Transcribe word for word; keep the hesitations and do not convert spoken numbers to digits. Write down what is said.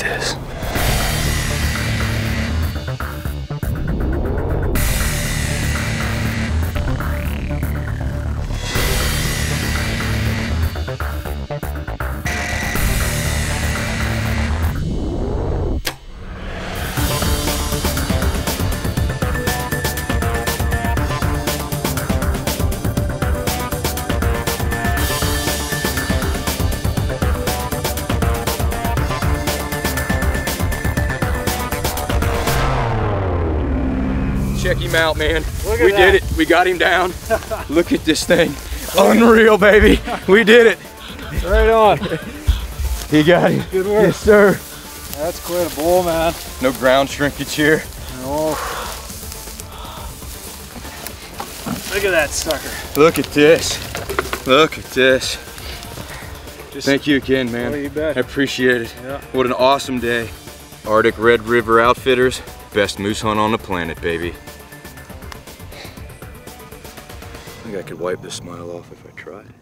this. Check him out, man. Look at we that. did it. We got him down. Look at this thing. Unreal, baby. We did it. Right on. He got him. Good work. Yes, sir. That's quite a bull, man. No ground shrinkage here. No. Look at that sucker. Look at this. Look at this. Just, Thank you again, man. Oh, you bet. I appreciate it. Yeah. What an awesome day. Arctic Red River Outfitters. Best moose hunt on the planet, baby. I think I could wipe this smile off if I tried.